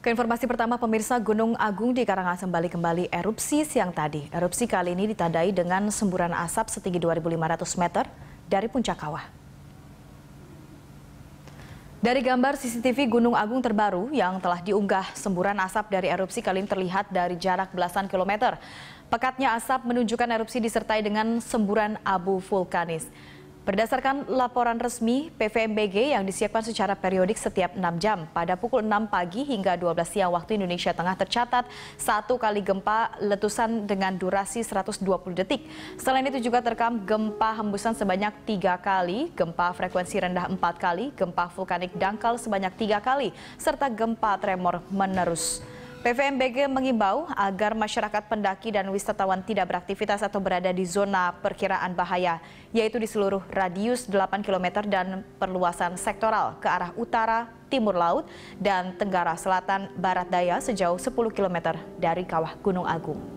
Ke informasi pertama, pemirsa, Gunung Agung di Karangasem Bali kembali erupsi siang tadi. Erupsi kali ini ditandai dengan semburan asap setinggi 2.500 meter dari puncak kawah. Dari gambar CCTV Gunung Agung terbaru yang telah diunggah, semburan asap dari erupsi kali ini terlihat dari jarak belasan kilometer. Pekatnya asap menunjukkan erupsi disertai dengan semburan abu vulkanis. Berdasarkan laporan resmi PVMBG yang disiapkan secara periodik setiap 6 jam, pada pukul 6 pagi hingga 12 siang waktu Indonesia Tengah tercatat 1 kali gempa letusan dengan durasi 120 detik. Selain itu juga terekam gempa hembusan sebanyak 3 kali, gempa frekuensi rendah 4 kali, gempa vulkanik dangkal sebanyak 3 kali, serta gempa tremor menerus. PVMBG mengimbau agar masyarakat pendaki dan wisatawan tidak beraktivitas atau berada di zona perkiraan bahaya, yaitu di seluruh radius 8 km dan perluasan sektoral ke arah utara, timur laut, dan tenggara selatan barat daya sejauh 10 km dari kawah Gunung Agung.